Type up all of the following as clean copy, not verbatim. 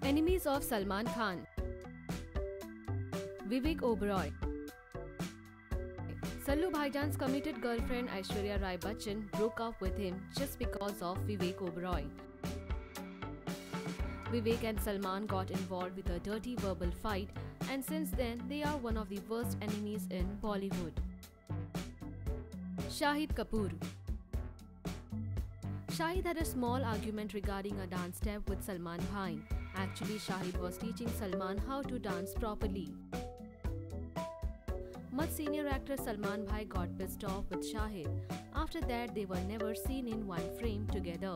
Enemies of Salman Khan. Vivek Oberoi. Sallu Bhaijaan's committed girlfriend Aishwarya Rai Bachchan broke up with him just because of Vivek Oberoi. Vivek and Salman got involved with a dirty verbal fight, and since then they are one of the worst enemies in Bollywood. Shahid Kapoor. Shahid had a small argument regarding a dance step with Salman Bhai. Actually, Shahid was teaching Salman how to dance properly. Much senior actor Salman Bhai got pissed off with Shahid. After that, they were never seen in one frame together.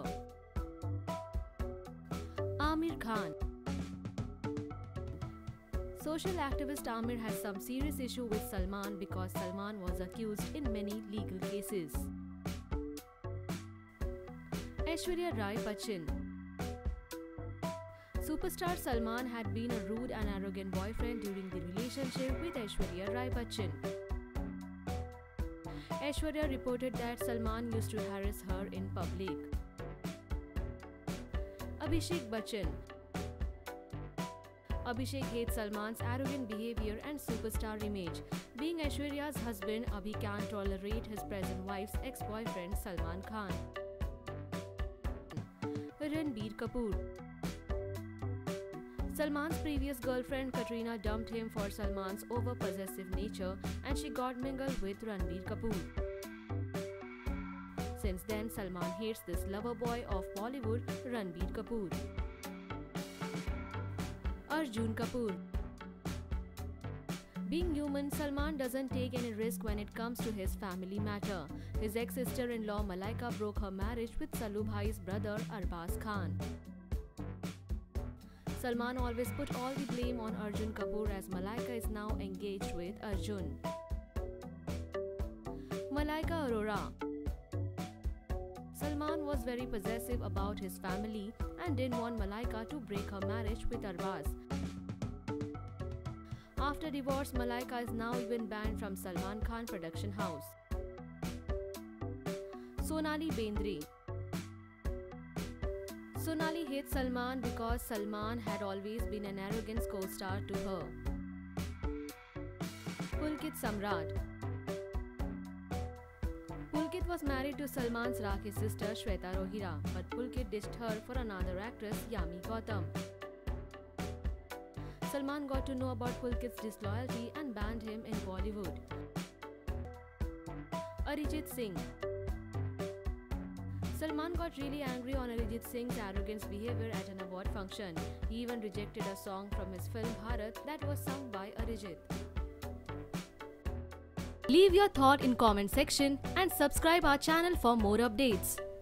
Aamir Khan. Social activist Aamir has some serious issue with Salman because Salman was accused in many legal cases. Aishwarya Rai Bachchan. Superstar Salman had been a rude and arrogant boyfriend during the relationship with Aishwarya Rai Bachchan. Aishwarya reported that Salman used to harass her in public. Abhishek Bachchan. Abhishek hates Salman's arrogant behavior and superstar image. Being Aishwarya's husband, Abhi can't tolerate his present wife's ex-boyfriend Salman Khan. Ranbir Kapoor. Salman's previous girlfriend Katrina dumped him for Salman's over-possessive nature, and she got mingled with Ranbir Kapoor. Since then, Salman hates this lover boy of Bollywood, Ranbir Kapoor. Arjun Kapoor. Being human, Salman doesn't take any risk when it comes to his family matter. His ex-sister-in-law Malaika broke her marriage with Sallu Bhai's brother Arbaz Khan. Salman always put all the blame on Arjun Kapoor as Malaika is now engaged with Arjun. Malaika Arora. Salman was very possessive about his family and didn't want Malaika to break her marriage with Arbaz. After divorce, Malaika is now even banned from Salman Khan production house. Sonali Bendre. Sonali hates Salman because Salman had always been an arrogant co-star to her. Pulkit Samrat. Pulkit was married to Salman's Rakhi sister Shweta Rohira, but Pulkit ditched her for another actress, Yami Gautam. Salman got to know about Pulkit's disloyalty and banned him in Bollywood. Arijit Singh. Salman got really angry on Arijit Singh's arrogant behavior at an award function. He even rejected a song from his film Bharat that was sung by Arijit. Leave your thought in comment section and subscribe our channel for more updates.